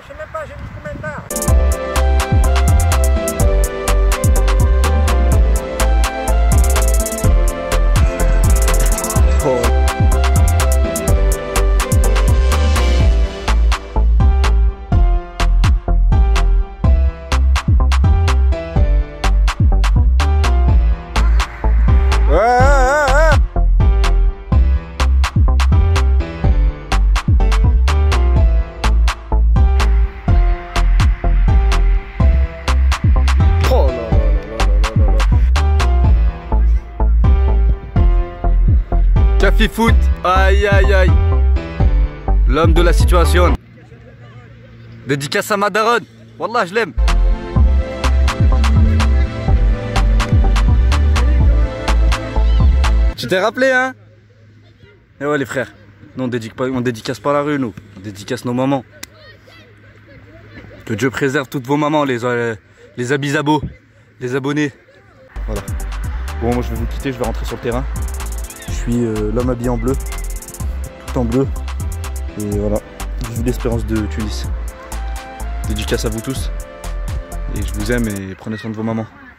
sais même pas, j'ai mis combien de barres. Oh. Café foot, aïe aïe aïe. L'homme de la situation. Dédicace à Madaron. Wallah je l'aime. Tu t'es rappelé hein? Eh ouais les frères, nous on dédicace pas la rue nous, on dédicace nos mamans. Que Dieu préserve toutes vos mamans, les abisabos, les abonnés. Voilà. Bon moi je vais vous quitter, je vais rentrer sur le terrain. Je suis l'homme habillé en bleu, tout en bleu. Et voilà, vive l'espérance de Tunis. Dédicace à vous tous. Et je vous aime et prenez soin de vos mamans.